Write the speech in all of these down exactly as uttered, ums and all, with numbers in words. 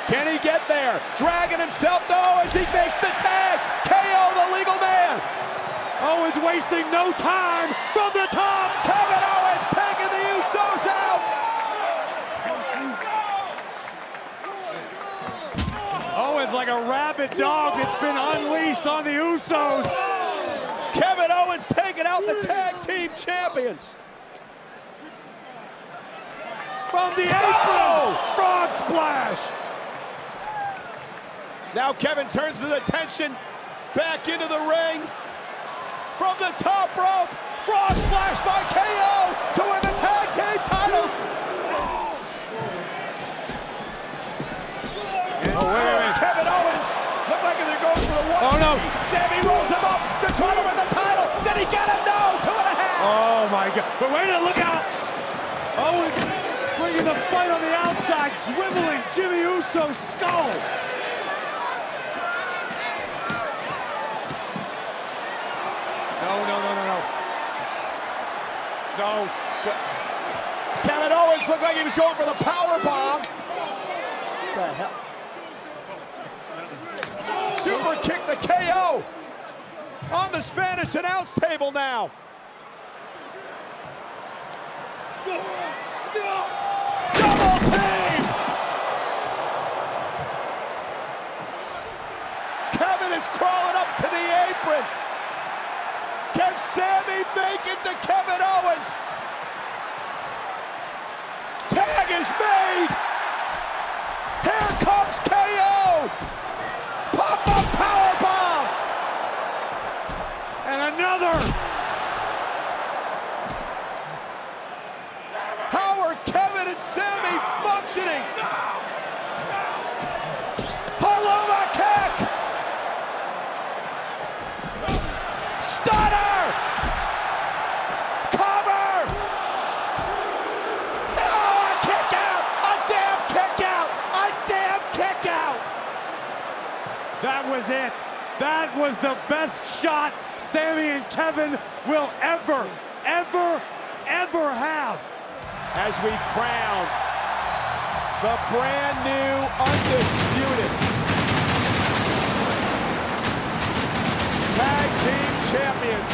Can he get there? Dragging himself to Owens. He makes the tag. K O the legal man. Owens wasting no time from the top. Kevin Owens taking the Usos out. Owens like a rabid dog that's been unleashed on the Usos. Kevin Owens taking out the tag team champions. From the apron, oh! Frog splash. Now Kevin turns his attention back into the ring. From the top rope, frog splash by K O to win the tag team titles. Oh, wait a minute. Kevin Owens look like they're going for the one. Oh no! Sami rolls him up to try to win the title. Did he get him? No, two and a half. Oh my God! But wait a minute, look out! Owens bringing the fight on the outside, dribbling Jimmy Uso's skull. No, no, no, no, no. No. But Kevin Owens looked like he was going for the power bomb. What the hell? Super kick the K O on the Spanish announce table now. Double team! Kevin is crawling up to the apron. Can Sami make it to Kevin Owens? Tag is made. Here comes K O. Pop-up powerbomb. And another. How are Kevin and Sami functioning? Haloma kick. Stunner. Cover. Oh, a kick out. A damn kick out. A damn kick out. That was it. That was the best shot Sami and Kevin will ever, ever, ever have. As we crown the brand new Undisputed Tag Team Champions.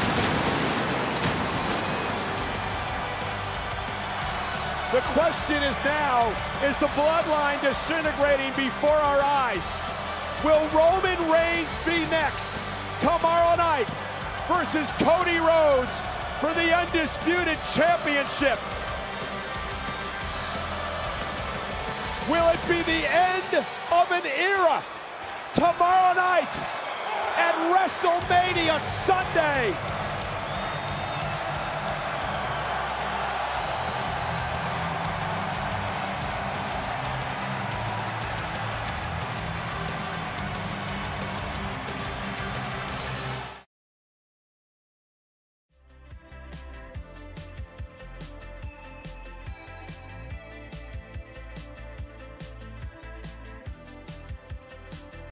The question is now, is the bloodline disintegrating before our eyes? Will Roman Reigns be next tomorrow night versus Cody Rhodes for the Undisputed Championship? Will it be the end of an era tomorrow night at WrestleMania Sunday?